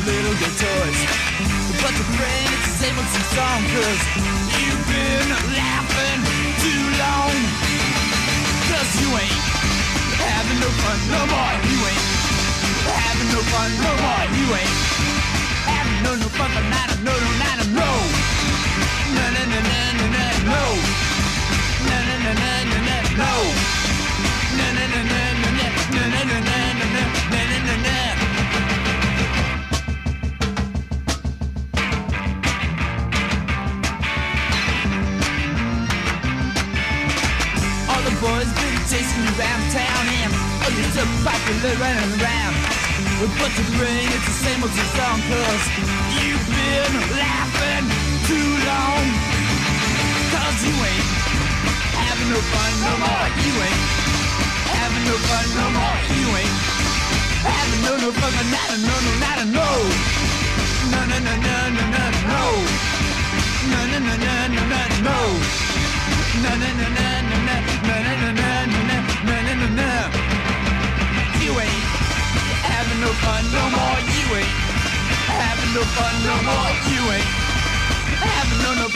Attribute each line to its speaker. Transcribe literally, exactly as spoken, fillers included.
Speaker 1: little good toys. But your brain, it's the same old song, cause you've been laughing too long. Cause you ain't having no fun no more. You ain't having no fun no more. You ain't having no no fun, but not a no no not a no. No no no no no no no. No no no no no no no. No no no no no no no no no no no no no. All the boys been chasing you around town and oh, you're so popular running around. But your brain, it's the same old song, cause you've been laughing too long. Cause you ain't having no fun no more. You ain't having no fun no more. You ain't having no no fun, but not a no no not a no. No no no no no no no. No no no no no no no. No no no no no no no no no no no no no. You ain't having no fun no more. You ain't having no fun no more. You ain't having no no